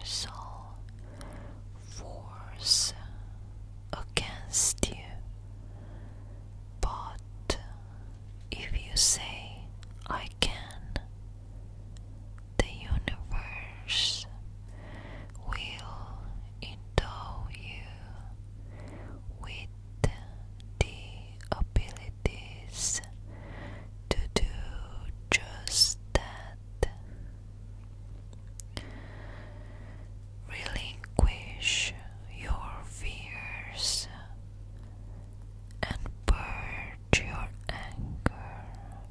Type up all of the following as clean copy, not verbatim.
universal force against you. But if you say, I can, the universe will endow you with the abilities to do just that. Relinquish your fears and purge your anger.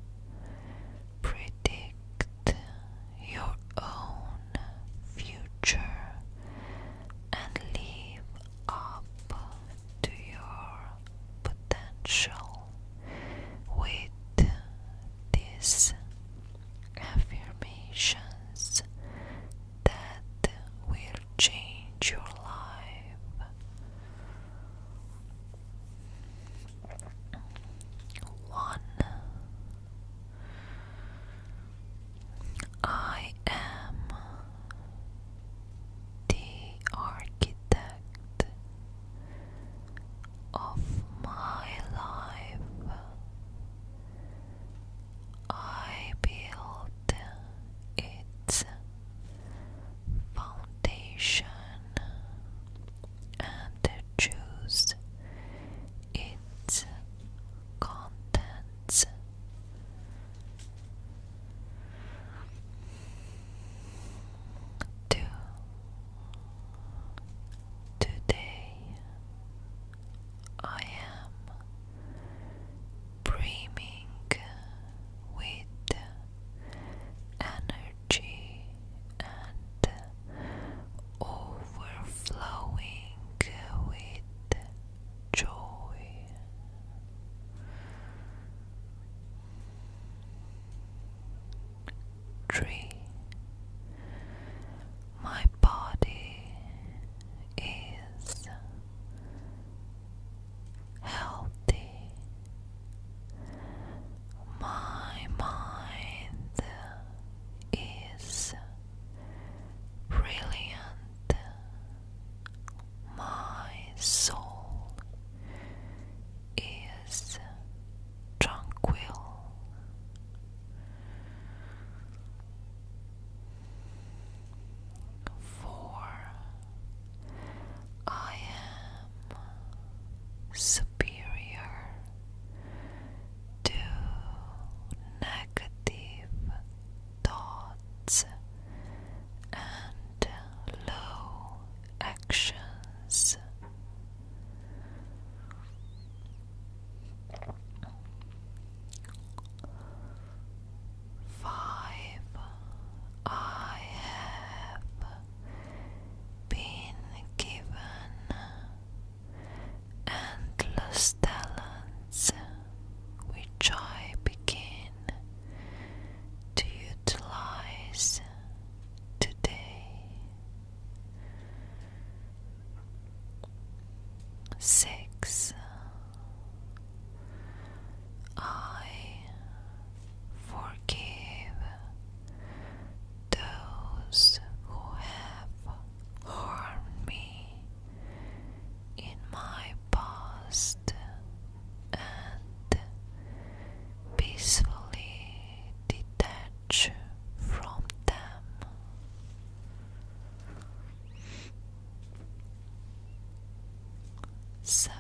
Predict your own future and live up to your potential with these affirmations that will change your life. 1. I am the architect of my life. I build its foundation and choose its contents. 2. Today I am brimming with energy and overflowing with joy. 3. My body is healthy. My mind is brilliant. My soul is tranquil. 4. I am superior to negative thoughts and low actions. 5. I have been given endless talents which I begin to utilize today. 6. I forgive those who have harmed me in my past and peacefully detach from them. 7.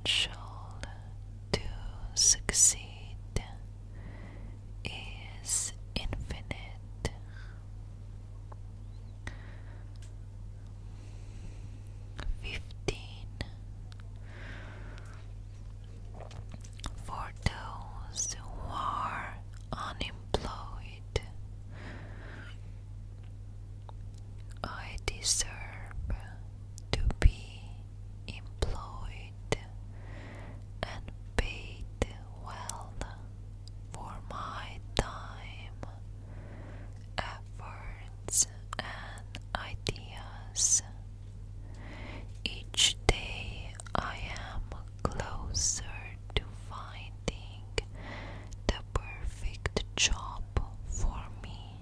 potential to succeed is infinite. 15. For those who are unemployed, I deserve to be employed and paid well for my time, efforts, and ideas. Each day I am closer to finding the perfect job for me.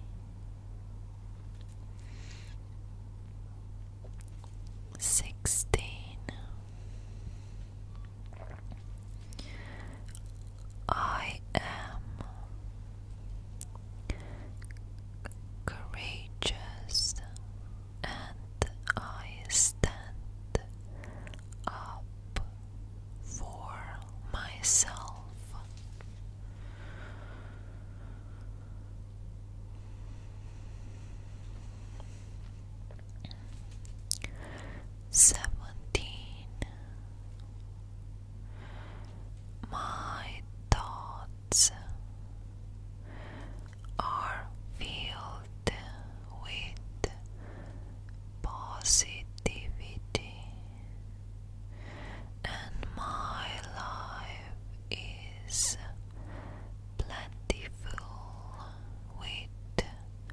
16. I am courageous and I stand up for myself. 17. My thoughts are filled with positivity, and my life is plentiful with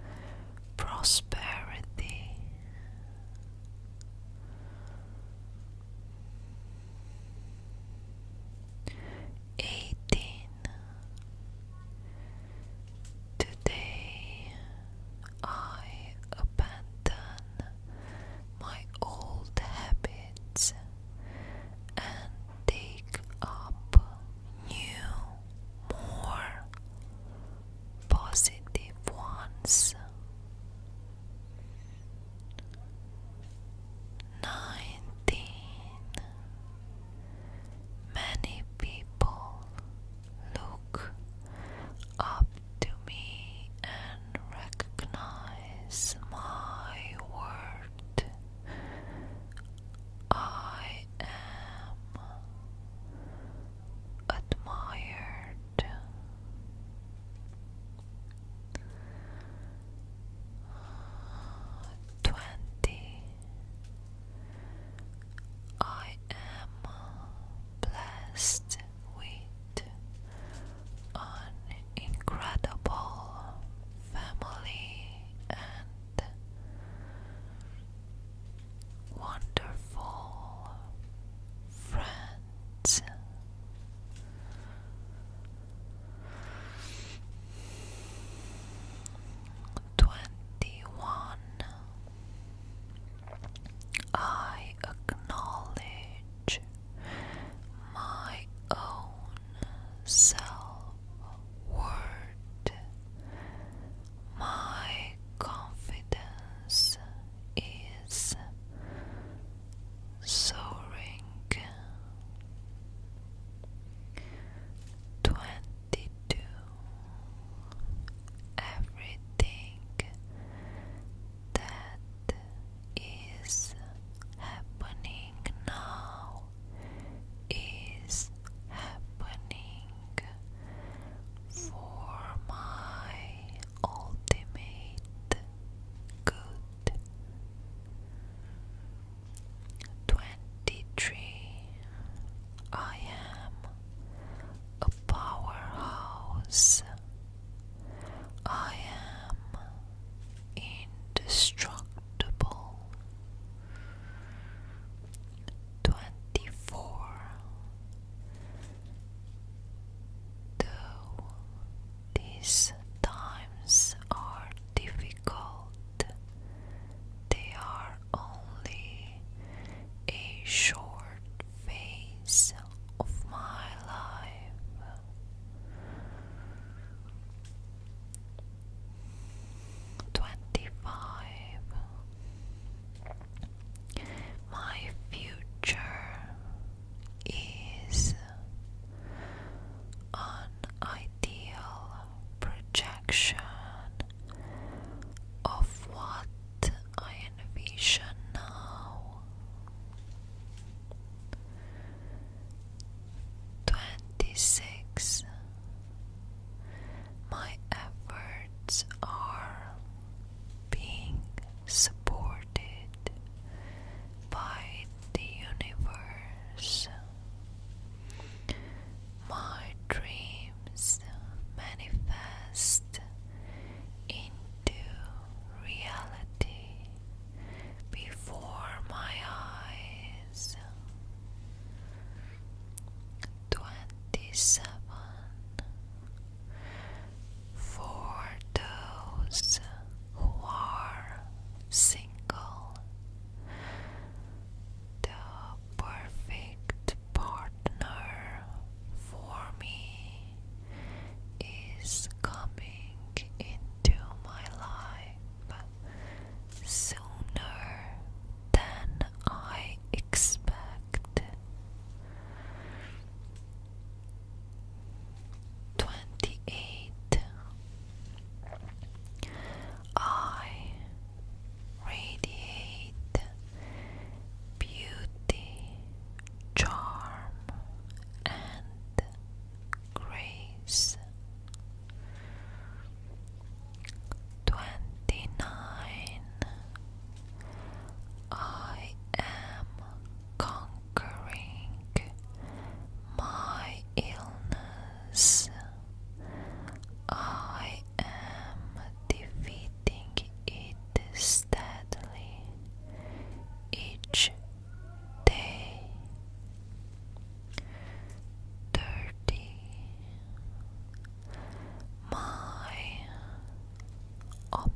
prosperity. 18. Today I abandon my old habits and take up new, more positive ones. 19. Many people look up to me and recognize my worth. I am admired. 20. I am blessed with an incredible family and wonderful friends. 21. I acknowledge my own self-worth. My confidence is soaring. 22. Everything that is happening now is happening for my ultimate good. 23. I am a powerhouse. I am indestructible. 24. Though these times are difficult, they are only a short phase of my life. 25. My future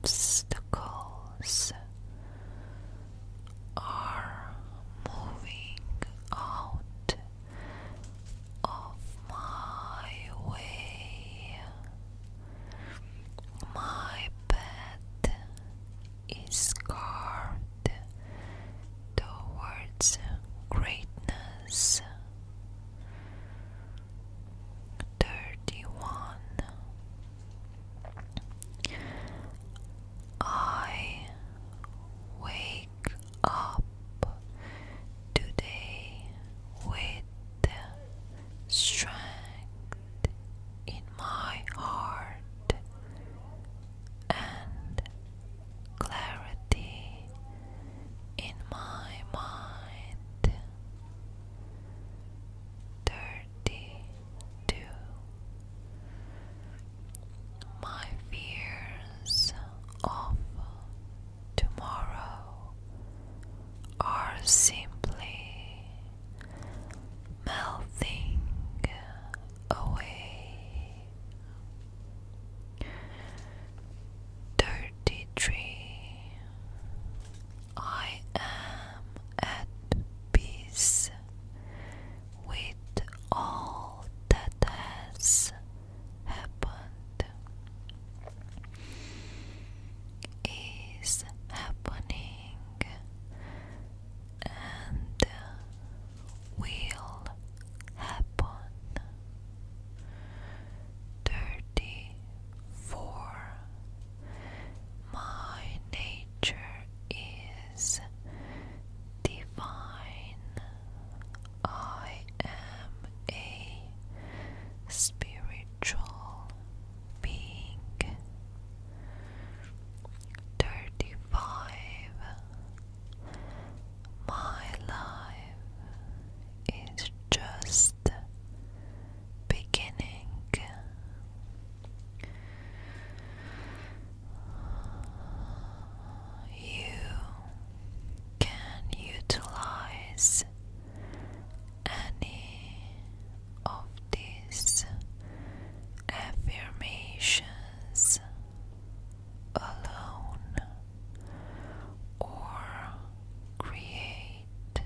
obstacles are moving out of my way. My path is carved towards greatness. 31. I wake up today with strength in my heart and clarity in my mind. 32. My fears of tomorrow are simply melting away. 33. I am at peace with all that has happened, is happening, and will happen. 34. My nature is divine. I am a spiritual being. 35. My life is just beginning. You can utilize any of these affirmations alone or create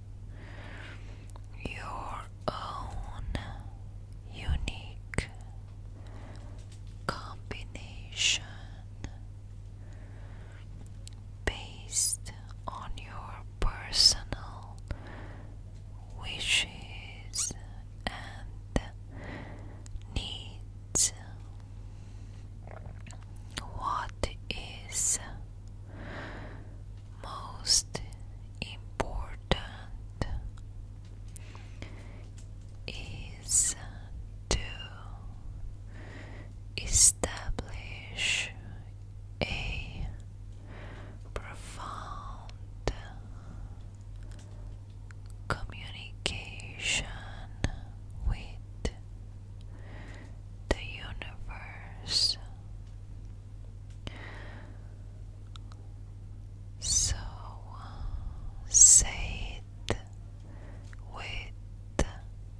your own unique combination based on your personal wishes and needs. What is most important is to establish a profound communication with the universe. So say it with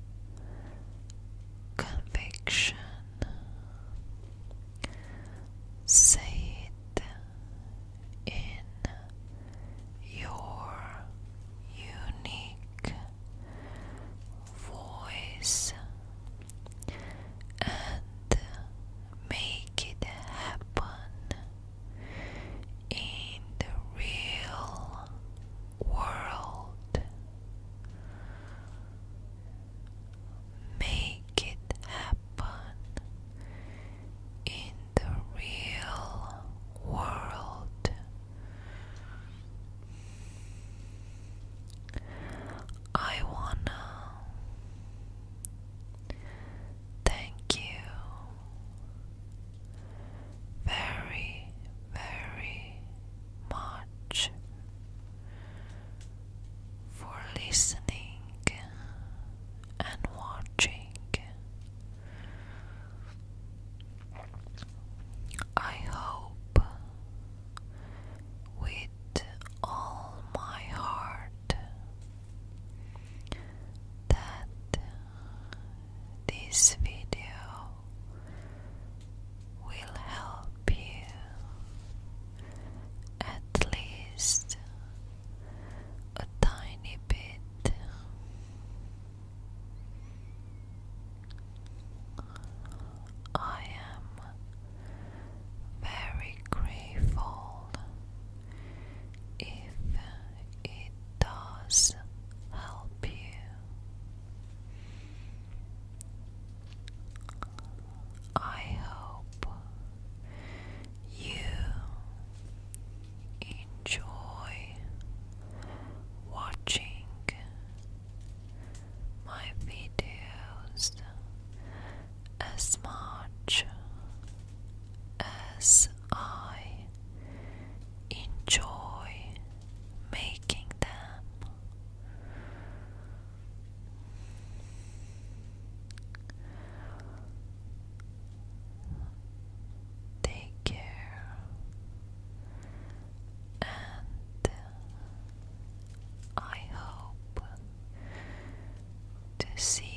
conviction. Say it in your unique voice and make it happen in the real world. Make it happen in the real world. I wanna thank you very, very much for listening and watching. I hope with all my heart that this video will help you see